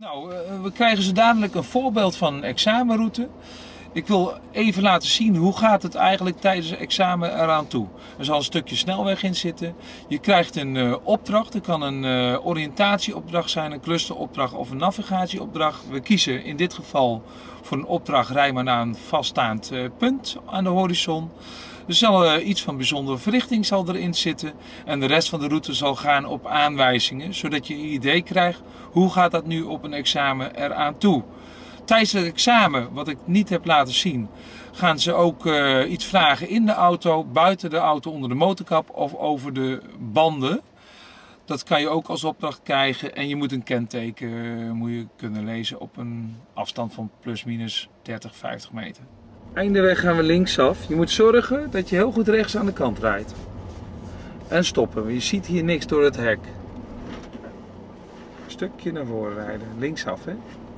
Nou, we krijgen zo dadelijk een voorbeeld van een examenroute. Ik wil even laten zien hoe gaat het eigenlijk tijdens het examen eraan toe. Er zal een stukje snelweg in zitten. Je krijgt een opdracht. Het kan een oriëntatieopdracht zijn, een clusteropdracht of een navigatieopdracht. We kiezen in dit geval voor een opdracht rij maar naar een vaststaand punt aan de horizon. Er zal iets van bijzondere verrichting zal erin zitten en de rest van de route zal gaan op aanwijzingen, zodat je een idee krijgt hoe gaat dat nu op een examen eraan toe. Tijdens het examen, wat ik niet heb laten zien, gaan ze ook iets vragen in de auto, buiten de auto, onder de motorkap of over de banden. Dat kan je ook als opdracht krijgen en je moet een kenteken moet je kunnen lezen op een afstand van plus minus 30, 50 meter. Eindeweg gaan we linksaf. Je moet zorgen dat je heel goed rechts aan de kant rijdt. En stoppen, je ziet hier niks door het hek. Een stukje naar voren rijden, linksaf hè.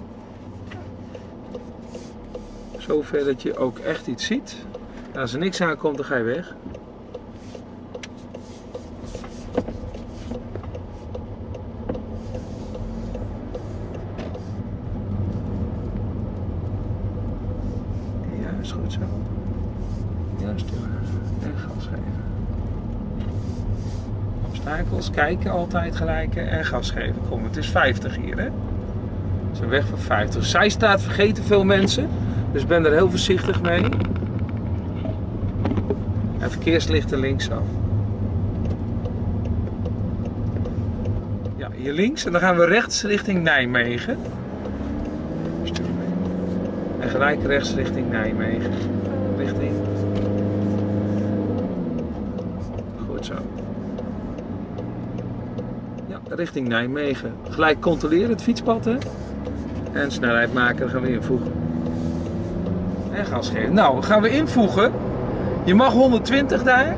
Zover dat je ook echt iets ziet. En als er niks aankomt, dan ga je weg. Ja, is goed zo. Ja, sturen. En gas geven. Obstakels, kijken altijd gelijk en gas geven. Kom, het is 50 hier hè. Het is een weg van 50. Zijstraat vergeten veel mensen. Dus ben er heel voorzichtig mee. En verkeerslichten linksaf. Ja, hier links en dan gaan we rechts richting Nijmegen. En gelijk rechts richting Nijmegen. Richting. Goed zo. Ja, richting Nijmegen. Gelijk controleren het fietspad hè. En snelheid maken, dan gaan we invoegen. En gas geven. Nou, gaan we invoegen. Je mag 120 daar.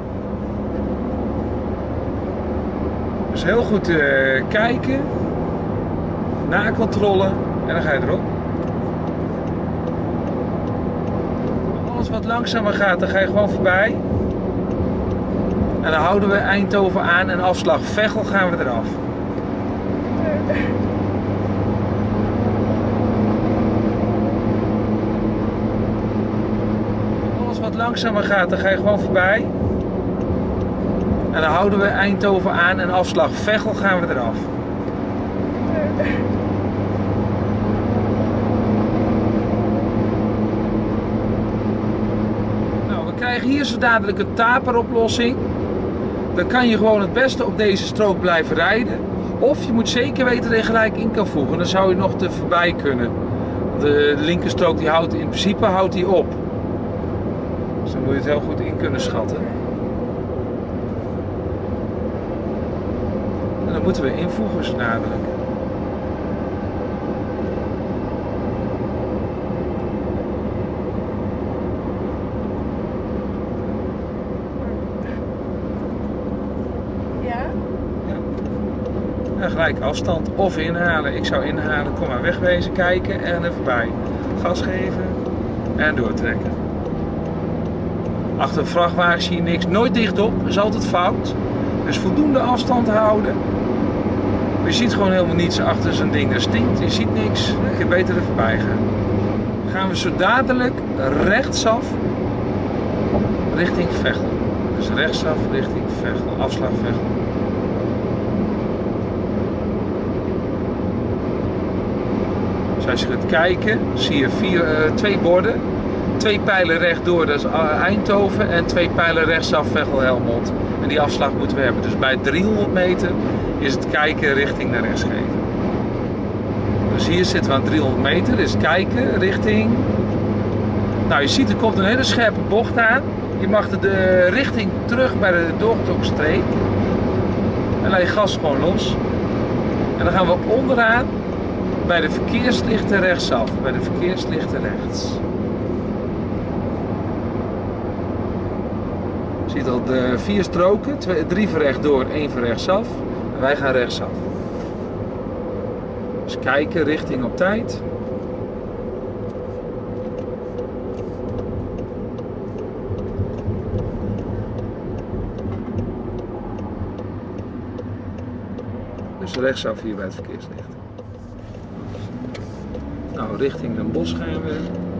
Dus heel goed kijken. Nakontrole. En dan ga je erop. Alles wat langzamer gaat, dan ga je gewoon voorbij. En dan houden we Eindhoven aan en afslag Veghel gaan we eraf. Wat langzamer gaat, dan ga je gewoon voorbij. En dan houden we Eindhoven aan en afslag Veghel gaan we eraf. Nou, we krijgen hier zo dadelijk een taperoplossing. Dan kan je gewoon het beste op deze strook blijven rijden. Of je moet zeker weten dat je gelijk in kan voegen. Dan zou je nog te voorbij kunnen. De linkerstrook die houdt in principe op. Dus dan moet je het heel goed in kunnen schatten. En dan moeten we invoegen zo dadelijk. Ja? Ja. En gelijk afstand of inhalen. Ik zou inhalen, kom maar wegwezen, kijken en er voorbij. Gas geven en doortrekken. Achter een vrachtwagen zie je niks, nooit dichtop, dat is altijd fout. Dus voldoende afstand houden. Je ziet gewoon helemaal niets achter zo'n ding, dat stinkt, je ziet niks, dan kun je beter er voorbij gaan. Dan gaan we zo dadelijk rechtsaf richting Veghel. Dus rechtsaf richting Veghel, afslag Veghel. Dus als je gaat kijken, zie je twee borden. 2 pijlen rechtdoor, dat is Eindhoven, en 2 pijlen rechtsaf Veghel-Helmond. En die afslag moeten we hebben. Dus bij 300 meter is het kijken richting naar rechts geven. Dus hier zitten we aan 300 meter, is kijken richting... Nou, je ziet er komt een hele scherpe bocht aan. Je mag de richting terug bij de doorgetokkenstreep. En laat je gas gewoon los. En dan gaan we onderaan bij de verkeerslichten rechtsaf. Bij de verkeerslichten rechts. Je ziet al de 4 stroken, 3 van rechtdoor, 1 van rechtsaf. En wij gaan rechtsaf. Dus kijken, richting op tijd. Dus rechtsaf hier bij het verkeerslicht. Nou, richting Den Bosch gaan we.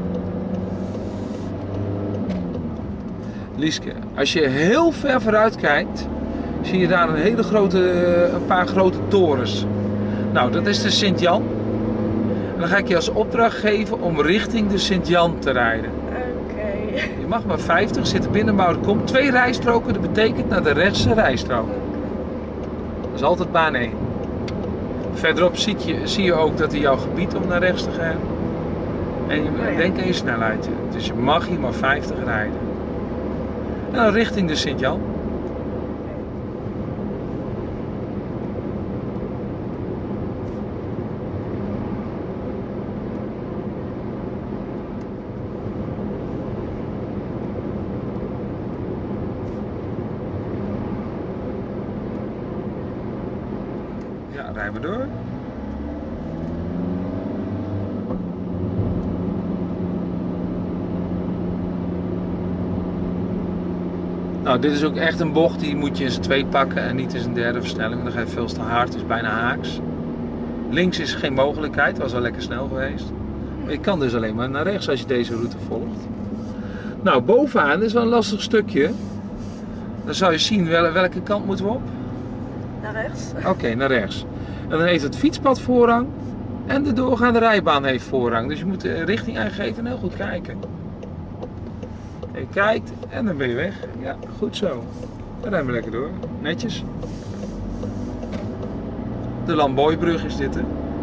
Lieske, als je heel ver vooruit kijkt, zie je daar een paar grote torens. Nou, dat is de Sint-Jan. En dan ga ik je als opdracht geven om richting de Sint-Jan te rijden. Oké. Je mag maar 50, zitten binnen Boudekom. 2 rijstroken, dat betekent naar de rechtse rijstrook. Dat is altijd baan 1. Verderop zie je ook dat hij jouw gebied om naar rechts te gaan. En je denk aan je snelheid. Dus je mag hier maar 50 rijden. En dan richting de Sint-Jan. Ja, rijden we door. Nou, dit is ook echt een bocht, die moet je in z'n 2 pakken en niet in z'n 3e versnelling. Dan ga je veel te hard, het is bijna haaks. Links is geen mogelijkheid, was wel lekker snel geweest. Maar je kan dus alleen maar naar rechts als je deze route volgt. Nou, bovenaan is wel een lastig stukje. Dan zou je zien welke kant moeten we op. Naar rechts? Oké, naar rechts. En dan heeft het fietspad voorrang en de doorgaande rijbaan heeft voorrang. Dus je moet de richting aangeven en heel goed kijken. Je kijkt en dan ben je weg. Ja, goed zo. Dan rijden we lekker door. Netjes. De Lamboybrug is dit, hè.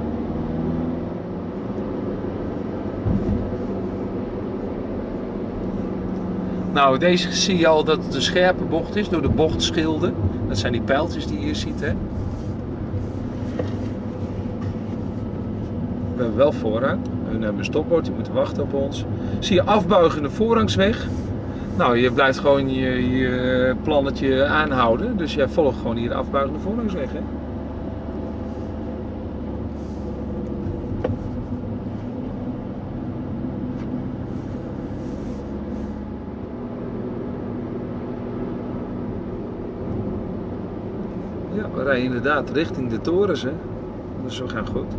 Nou, deze zie je al dat het een scherpe bocht is door de bochtschilden. Dat zijn die pijltjes die je hier ziet, hè. We hebben wel voorrang. Hun hebben een stopbord, die moeten wachten op ons. Zie je afbuigende voorrangsweg. Nou, je blijft gewoon je plannetje aanhouden. Dus jij volgt gewoon hier de afbuigende voorrangsweg, hè. Ja, we rijden inderdaad richting de torens, hè. Dus we gaan goed.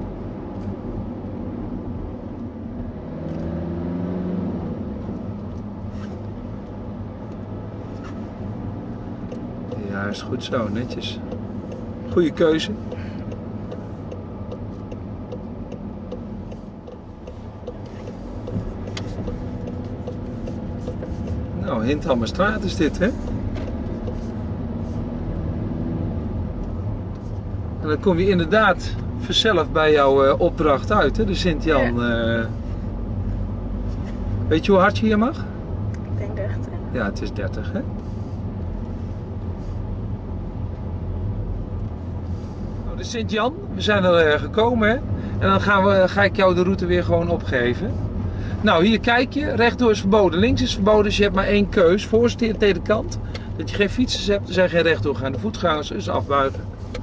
Ja, is goed zo, netjes. Goeie keuze. Nou, Hinthammerstraat is dit, hè? En dan kom je inderdaad vanzelf bij jouw opdracht uit, hè? De Sint-Jan. Ja. Weet je hoe hard je hier mag? Ik denk 30. Ja, het is 30, hè? Nou, de Sint-Jan, we zijn er gekomen, hè? En dan ga ik jou de route weer gewoon opgeven. Nou, hier kijk je, rechtdoor is verboden, links is verboden, dus je hebt maar 1 keus. Voorste en tweede kant, dat je geen fietsers hebt, er zijn geen rechtdoorgaande voetgangers, dus afbuigen.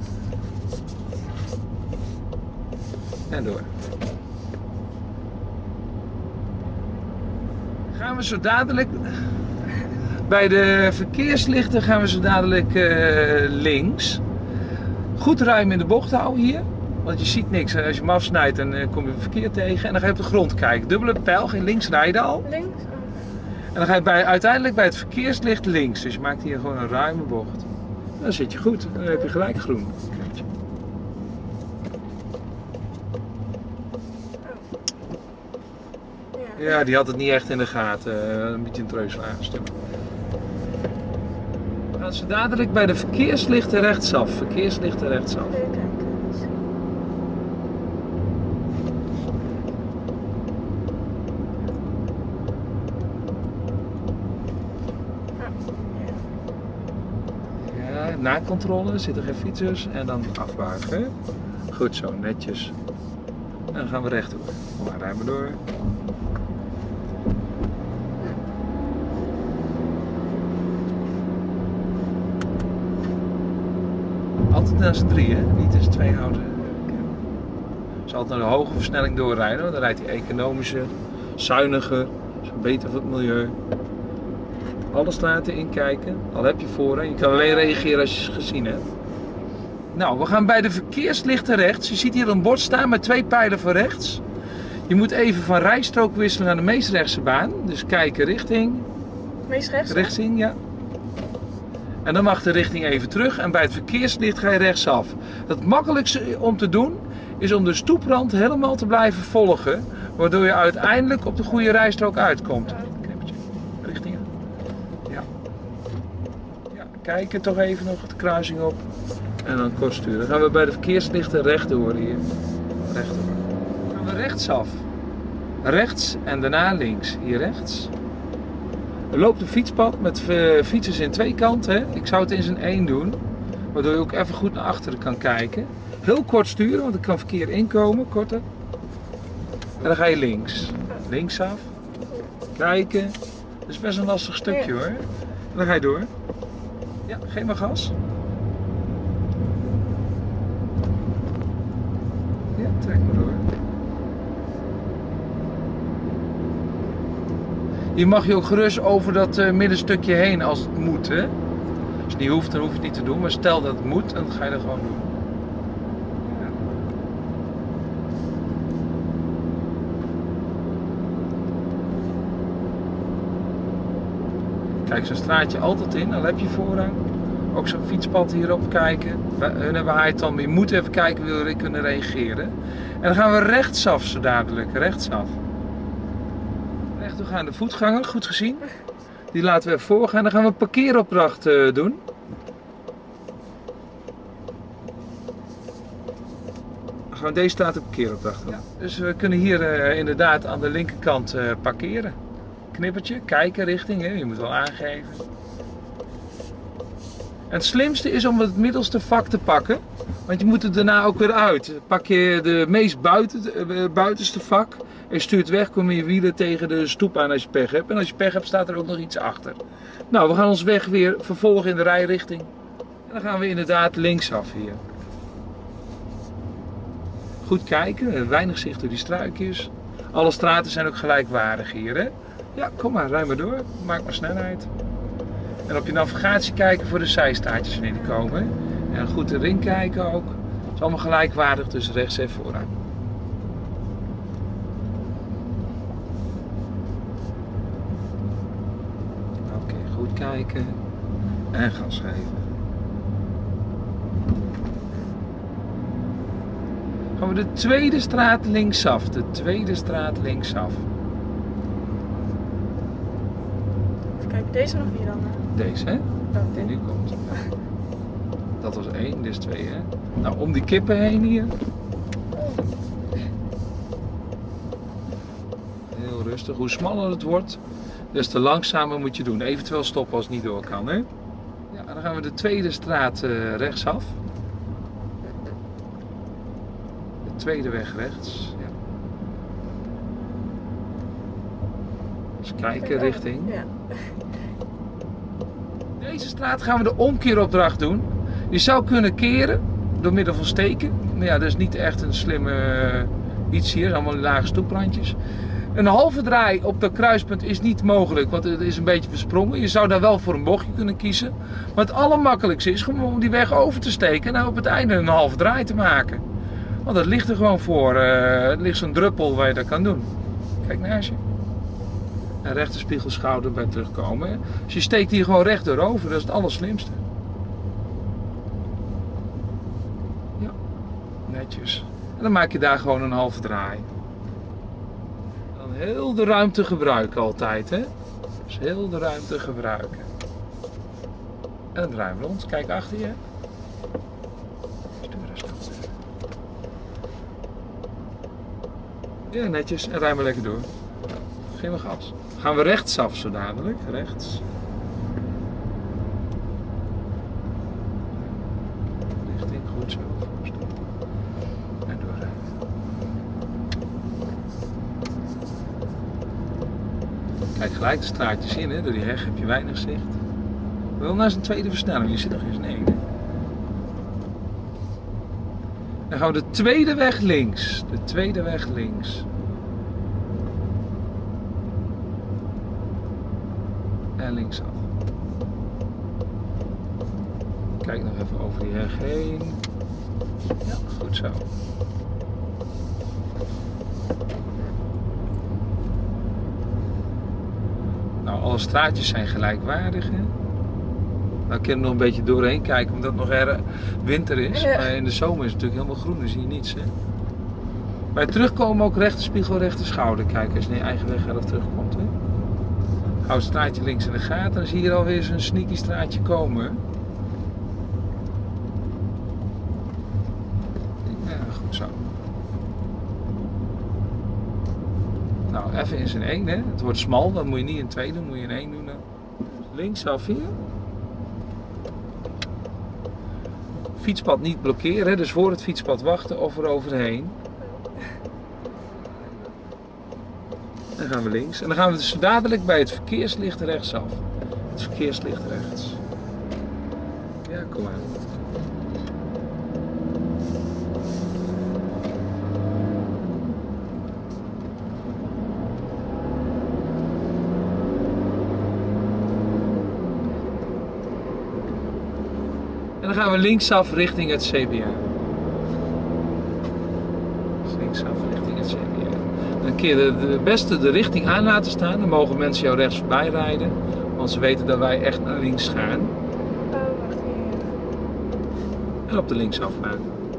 En door. Gaan we zo dadelijk, bij de verkeerslichten gaan we zo dadelijk links. Goed ruim in de bocht houden hier, want je ziet niks. Als je hem afsnijdt dan kom je het verkeer tegen en dan ga je op de grond kijken. Dubbele pijl, geen links rijden al. Links? En dan ga je uiteindelijk bij het verkeerslicht links, dus je maakt hier gewoon een ruime bocht. Dan zit je goed, dan heb je gelijk groen. Ja, die had het niet echt in de gaten. Een beetje een treuzelaarster. We gaan zo dadelijk bij de verkeerslichten rechtsaf. Verkeerslichten rechtsaf. Even kijken. Ja, na controle zitten geen fietsers en dan afbuigen. Goed zo, netjes. En dan gaan we rechtdoor. Maar rijden we door. Altijd naar z'n 3, hè? Niet in z'n 2 houden. Je zal altijd naar de hoge versnelling doorrijden, want dan rijdt hij economischer, zuiniger, is beter voor het milieu. Alle straten inkijken, al heb je voorrang. Je kan alleen reageren als je ze gezien hebt. Nou, we gaan bij de verkeerslichten rechts. Je ziet hier een bord staan met 2 pijlen voor rechts. Je moet even van rijstrook wisselen naar de meest rechtse baan. Dus kijken richting. Meest rechts? Richting, ja. En dan mag de richting even terug en bij het verkeerslicht ga je rechtsaf. Het makkelijkste om te doen is om de stoeprand helemaal te blijven volgen. Waardoor je uiteindelijk op de goede rijstrook uitkomt. Richting. Ja. Ja, kijken toch even nog de kruising op. En dan kort sturen. Dan gaan we bij de verkeerslichten rechtdoor hier. Rechtdoor. Dan gaan we rechtsaf. Rechts en daarna links. Hier rechts. Er loopt een fietspad met fietsers in twee kanten. Hè? Ik zou het in zijn één doen. Waardoor je ook even goed naar achteren kan kijken. Heel kort sturen, want er kan verkeer inkomen. Korter. En dan ga je links. Linksaf. Kijken. Dat is best een lastig stukje hoor. En dan ga je door. Ja, geef maar gas. Ja, trek maar door. Je mag je ook gerust over dat middenstukje heen als het moet. Hè? Als het niet hoeft, dan hoef je het niet te doen. Maar stel dat het moet, dan ga je dat gewoon doen. Ja. Kijk, zo'n straatje altijd in, dan heb je voorrang. Ook zo'n fietspad hierop kijken. Hun hebben haait dan, maar je moet even kijken, wil je kunnen reageren. En dan gaan we rechtsaf zo dadelijk, rechtsaf. Rechtdoorgaande voetganger, goed gezien. Die laten we even voorgaan. Dan gaan we een parkeeropdracht doen. Dan gaan we deze straat een parkeeropdracht doen. Ja. Dus we kunnen hier inderdaad aan de linkerkant parkeren. Knippertje, kijken richting, hè. Je moet wel aangeven. En het slimste is om het middelste vak te pakken. Want je moet er daarna ook weer uit. Pak je de meest buitenste vak en stuurt weg, kom je wielen tegen de stoep aan als je pech hebt. En als je pech hebt staat er ook nog iets achter. Nou, we gaan ons weg weer vervolgen in de rijrichting. En dan gaan we inderdaad linksaf hier. Goed kijken, weinig zicht door die struikjes. Alle straten zijn ook gelijkwaardig hier, hè. Ja, kom maar, rij maar door. Maak maar snelheid. En op je navigatie kijken voor de zijstaartjes wanneer die komen. En goed erin kijken ook. Het is allemaal gelijkwaardig, dus rechts en vooraan. Oké, goed kijken. En gas geven. Gaan we de tweede straat linksaf. De tweede straat linksaf. Kijk, deze nog niet dan? Deze, hè? Die nu komt. Dat was 1, dit is 2, hè? Nou, om die kippen heen hier. Heel rustig. Hoe smaller het wordt, des te langzamer moet je doen. Eventueel stoppen als het niet door kan, hè? Ja, dan gaan we de tweede straat rechtsaf. De tweede weg rechts. Ja. Dus kijken richting. Ja. Deze straat gaan we de omkeeropdracht doen. Je zou kunnen keren door middel van steken. Maar ja, dat is niet echt een slimme iets hier. Allemaal lage stoeprandjes. Een halve draai op dat kruispunt is niet mogelijk, want het is een beetje versprongen. Je zou daar wel voor een bochtje kunnen kiezen. Maar het allermakkelijkste is gewoon om die weg over te steken en nou op het einde een halve draai te maken. Want dat ligt er gewoon voor. Er ligt zo'n druppel waar je dat kan doen. Kijk naast je. En rechterspiegelschouder bij terugkomen. Dus je steekt hier gewoon recht doorover, dat is het allerslimste. Ja, netjes. En dan maak je daar gewoon een halve draai. En dan heel de ruimte gebruiken altijd, hè. Dus heel de ruimte gebruiken. En dan draaien we rond, kijk achter je. Ja, netjes. En rij maar lekker door. Geen meer gas. Gaan we rechtsaf zo dadelijk. Rechts. Richting goed zo. En door. Kijk gelijk de straatjes in, hè. Door die heg heb je weinig zicht. Wel naar zijn tweede versnelling. Je zit nog eens in één. Dan gaan we de tweede weg links. De tweede weg links. En linksaf. Kijk nog even over die heg heen. Ja, goed zo. Nou, alle straatjes zijn gelijkwaardig. Hè? Nou, ik kan er nog een beetje doorheen kijken omdat het nog winter is. Ja. Maar in de zomer is het natuurlijk helemaal groen, dan zie je niets. Hè? Bij terugkomen ook rechte spiegel, rechte schouder. Kijk, als je naar je eigen weg gaat of terugkomt. Hè? Hou het straatje links in de gaten, dan zie je er alweer zo'n sneaky straatje komen. Ja, goed zo. Nou, even in zijn 1, hè. Het wordt smal, dat moet je niet in 2 doen, moet je in 1 doen dan. Linksaf hier. Fietspad niet blokkeren, hè. Dus voor het fietspad wachten of er overheen. Dan gaan we links. En dan gaan we dus dadelijk bij het verkeerslicht rechtsaf. Het verkeerslicht rechts. Ja, kom aan. En dan gaan we linksaf richting het CBA. Linksaf richting het CBA. Dan kun je het beste de richting aan laten staan. Dan mogen mensen jou rechts voorbij rijden. Want ze weten dat wij echt naar links gaan. Wacht hier. En op de linksaf gaan.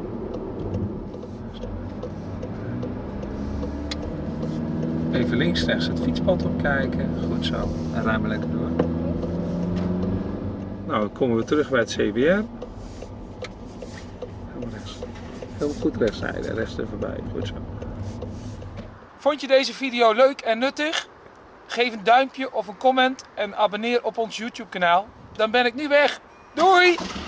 Even links, rechts het fietspad opkijken. Goed zo. En ruimen lekker door. Nou, dan komen we terug bij het CBR. Gaan we rechts. Helemaal goed rechts rijden. Rechts er voorbij. Goed zo. Vond je deze video leuk en nuttig? Geef een duimpje of een comment en abonneer op ons YouTube kanaal. Dan ben ik nu weg. Doei!